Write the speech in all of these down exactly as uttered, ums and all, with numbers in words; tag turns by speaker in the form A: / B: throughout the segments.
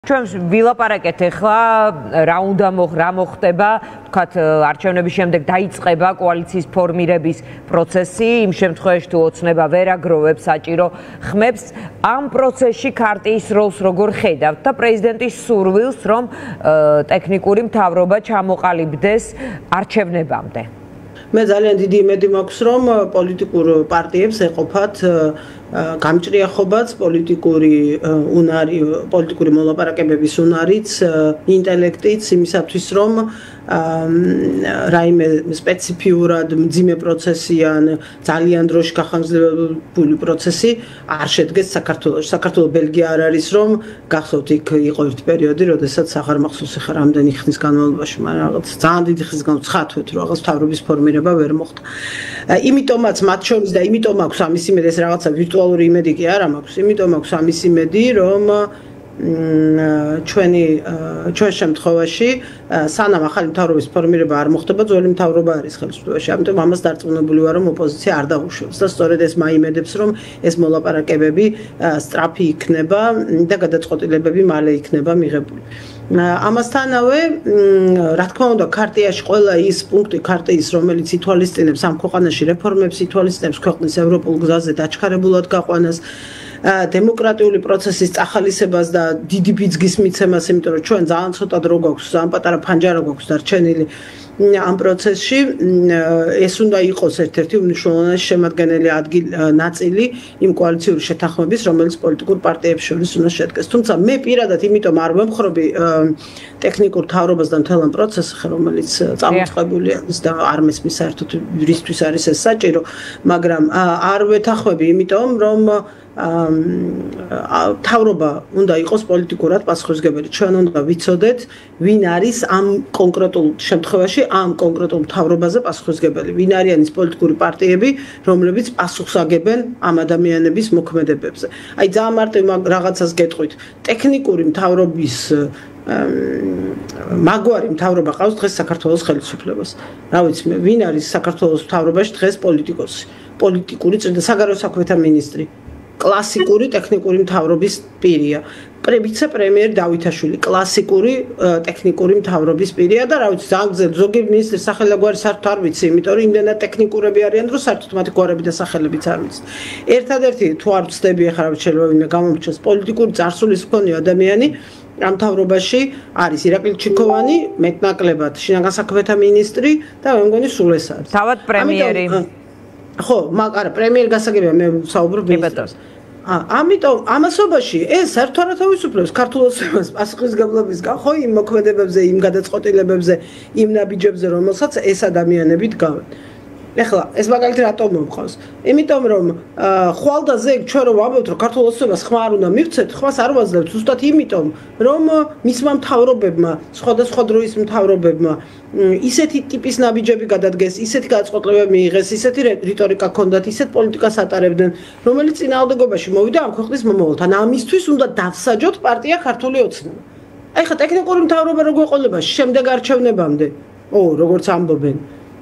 A: ჩვენს ვილაპარაკეთ ახლა რა უნდა რა მოხდება, ვთქვათ, არჩევნების შემდეგ დაიწყება კოალიციის ფორმირების პროცესი, იმ შემთხვევაში თუ ოცნება ვერ აგროვებს საჭირო ხმებს, ამ პროცესში ქარტიის როლს როგორ ხედავთ და პრეზიდენტის სურვილს, რომ ტექნიკური მთავრობა ჩამოყალიბდეს არჩევნებამდე?
B: მე ძალიან დიდი იმედი მაქვს, რომ პოლიტიკურ პარტიებს ეყოფათ გამჭრიახობაც, პოლიტიკური უნარი, პოლიტიკური მოლაპარაკებების უნარიც, ინტელექტიც იმისათვის, რომ რაიმე სპეციფიურად მძიმე პროცესიან, ძალიან დროში გახანგრძლივებული პროცესი არ შედგეს საქართველოში. საქართველოს ბელგია არ არის, რომ გახსოვთ, იქ იყო ერთი პერიოდი, როდესაც აღარ მახსოვს ახლა რამდენი ხნის განმავლობაში, მაგრამ რაღაც ძალიან დიდი ხნის განმავლობაში რომ რაღაც მთავრობის ფორმირება ვერ მოხდა. იმიტომაც მათ შორის და იმიტომ აქვს ამის იმედი, ეს რაღაცა ვირტუალური იმედი კი არა მაქვს, იმიტომ აქვს ამის იმედი, რომ ჩვენი ჩვენ შემთხვევაში სანამ ახალი მთავრობის ფორმირება არ მოხდება, ძველი მთავრობა არის ხელისუფლებაში. ამიტომ ამას დარწმუნებული ვარ, რომ ოპოზიცია არ დაუშვებს და სწორედ ეს მაიმედებს, რომ ეს მოლაპარაკებები სწრაფი იქნება და გადაწყვეტილებები მალე იქნება მიღებული. ამასთანავე, რა თქმა უნდა, ქარტიაში ყველა ის პუნქტი ქარტიის, რომელიც ითვალისწინებს ამ ქვეყანაში რეფორმებს, ითვალისწინებს ქვეყნის ევროპულ გზაზე დაჩქარებულად გაყვანას, დემოკრატიული პროცესის წახალისებას და დიდი ბიძგის მიცემას, იმიტომ რომ ჩვენ ძალიან ცოტა დრო გვაქვს, ძალიან პატარა ფანჯარა გვაქვს დარჩენილი ამ პროცესში. ეს უნდა იყოს ერთ-ერთი უმნიშვნელოვანესი შემადგენელი ადგილი ნაწილი იმ კოალიციური შეთანხმების, რომელიც პოლიტიკურ პარტიებს შორის უნდა შედგეს. თუმცა მე პირადად იმიტომ არ ვემხრობი ტექნიკურ მთავრობას და მთელ ამ პროცესს, რომელიც წამოწყებულია და არ მესმის საერთოდ რისთვის არის ეს საჭირო, მაგრამ არ ვეთანხმები იმიტომ, რომ მთავრობა უნდა იყოს პოლიტიკურად პასუხისმგებელი. ჩვენ უნდა ვიცოდეთ, ვინ არის ამ კონკრეტულ შემთხვევაში ამ კონკრეტულ მთავრობაზე პასუხისმგებელი. ვინ არიან ის პოლიტიკური პარტიები, რომლებიც პასუხს აგებენ ამ ადამიანების მოქმედებებზე. აი ძალიან მარტივ რაღაცას გეტყვით. ტექნიკური მთავრობის მაგვარი მთავრობა ყავს დღეს საქართველოს ხელისუფლებას. რა ვიცი მე, ვინ არის საქართველოს მთავრობაში დღეს პოლიტიკოსი, პოლიტიკური წრე საგარეო საქმეთა მინისტრი. კლასიკური ტექნიკური მთავრობის პირია. ვიცე-პრემიერი დავითაშვილი კლასიკური ტექნიკური მთავრობის პირია და რა ვიცი, ზოგ ზოგი მინისტრის სახელი გვარი საერთოდ არ ვიცი, იმიტომ რომ იმდენად ტექნიკურები არიან, რომ საერთოდ მათი გვარები და სახელებიც არ ვიცი. ერთადერთი თუ არ ვცდები ახლა რა შეიძლება ვინმე გამომრჩეს პოლიტიკური წარსულის მქონე ადამიანი ამ მთავრობაში არის ირაკლი ჩიქოვანი, მეტნაკლებად შინაგან საქმეთა მინისტრი და მე მგონი სულ ეს არის.
A: თავად პრემიერი.
B: ხო, მაგრამ პრემიერ გასაგებია მე ვსაუბრობ მინისტრს. ამიტომ ამასობაში ეს საერთოდ არ თავისუფლებს ქართულოს პასუხისმგებლობისგან, ხო, იმ მოქმედებებზე, იმ გადაწყვეტილებებზე, იმ ნაბიჯებზე, რომელსაც ეს ადამიანები დგავენ. ეხლა ეს მაგალითად რატომ მომყავს? იმიტომ რომ ხვალდაზე ჩვენ რომ ვამბობთ, რომ ქართულოს ხმა არ უნდა მივცეთ, ხმას არ ვაძლევთ ზუსტად იმიტომ, რომ მისმა მთავრობებმა, სხვადასხვა დროის მთავრობებმა ისეთი ტიპის ნაბიჯები გადადგეს, ისეთი გადაწყვეტილებები მიიღეს, ისეთი რიტორიკა ჰქონდათ, ისეთ პოლიტიკას ატარებდნენ, რომელიც წინააღმდეგობაში მოვიდა ამ ქვეყნის მომავალთან. ამისთვის უნდა დავსაჯოთ პარტია ქართული ოცნება. აი ხა ტექნიკური მთავრობა როგორ ყოლება შემდეგ არჩევნებამდე? ო, როგორც ამბობენ.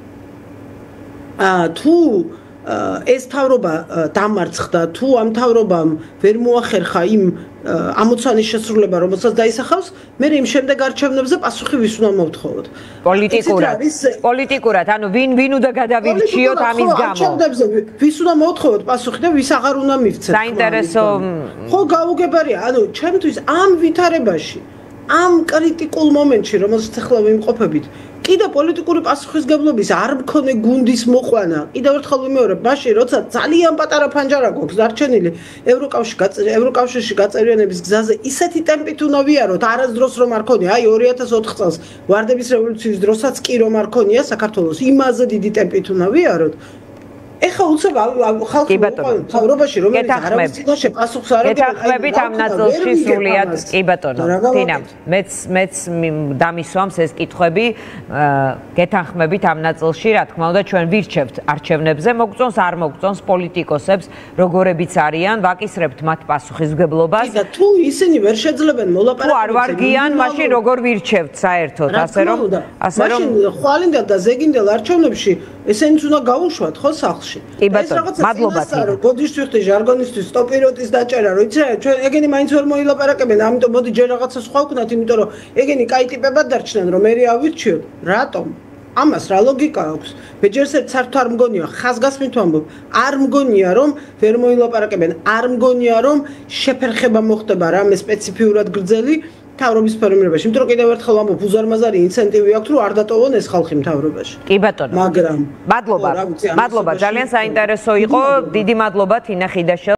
B: თუ ეს მთავრობა დამარცხდა, თუ ამ მთავრობამ ვერ მოახერხა იმ ამოცანის შესრულება, რომელსაც დაისახავს, მე იმ შემდეგ არჩევნებზე პასუხი ვის უნდა მოვთხოვოთ?
A: პოლიტიკურად. პოლიტიკურად, ანუ ვინ ვინ უნდა გადავირჩიოთ ამის გამო?
B: არჩევნებზე ვის უნდა მოვთხოვოთ პასუხი და ვის აღარ უნდა მივცეთ?
A: საინტერესო.
B: ხო, გაუგებარია, ანუ ჩემთვის ამ ვითარებაში, ამ კრიტიკულ მომენტში, რომელსაც ახლა ვიმყოფებით, კიდე პოლიტიკური პასუხისმგებლობის არ მქონე გუნდის მოყვანა. კიდევ ერთხელ ვიმეორებ, მაშინ როცა ძალიან პატარა ფანჯარა გვაქვს დარჩენილი ევროკავშირში გაწევრიანების გზაზე, ისეთი ტემპით უნდა ვიაროთ, არასდროს რომ არ ქონია, აი ორი ათას ოთხ წელს ვარდების რევოლუციის დროსაც კი რომ არ ქონია საქართველოს, იმაზე დიდი ტემპით უნდა ვიაროთ. ეხა უცებ ხალხი მთავრობაში რომელიც არავის წინაშე პასუხს არ აგებს.
A: გეთანხმებით ამ ნაწილში სრულიად კი ბატონო. თინა, მეც მეც დამისვამს ეს კითხვები. გეთანხმებით ამ ნაწილში, რა თქმა უნდა, ჩვენ ვირჩევთ არჩევნებზე, მოგწონს არ მოგწონს პოლიტიკოსებს, როგორებიც არიან, ვაკისრებთ მათ პასუხისმგებლობას.
B: და თუ ისინი ვერ შეძლებენ მოლაპარაკებებს,
A: თუ არ ვარგიან, მაშინ როგორ ვირჩევთ საერთოდ, ასე რომ ასე რომ
B: მაშინ ხვალინდელ და ზეგინდელ არჩევნებში ესენიც უნდა გაუშვათ ხო სახლში.
A: კი ბატონო, მადლობა თინა.
B: ბოდიშ ვიხდი ჟარგონისთვის სტოპიროტის დაჭერა, რო იცი რა, ჩვენ ეგენი მაინც ვერ მოილაპარაკებენ, ამიტომ მოდი ჯერ რაღაცა სხვა ვქნათ, იმიტომ რომ ეგენი კაი ტიპებად დარჩნენ, რომ მე ავირჩიოთ. რატომ? ამას რა ლოგიკა აქვს? მე ჯერს ერთ საერთოდ არ მგონია, ხაზგასმით ვამბობ, არ მგონია რომ ვერ მოილაპარაკებენ, არ მგონია რომ შეფერხება მოხდება რამე სპეციფიურად გრძელი მთავრობის ფორმირებაში. იმიტომ რომ კიდევ ერთხელ ვამბობ, უზარმაზარი ინცენტივი აქვს, რომ არ დატოვონ ეს ხალხი მთავრობაში.
A: კი ბატონო.
B: მაგრამ
A: მადლობა. მადლობა, ძალიან საინტერესო იყო. დიდი მადლობა თინა ხიდაშვილ.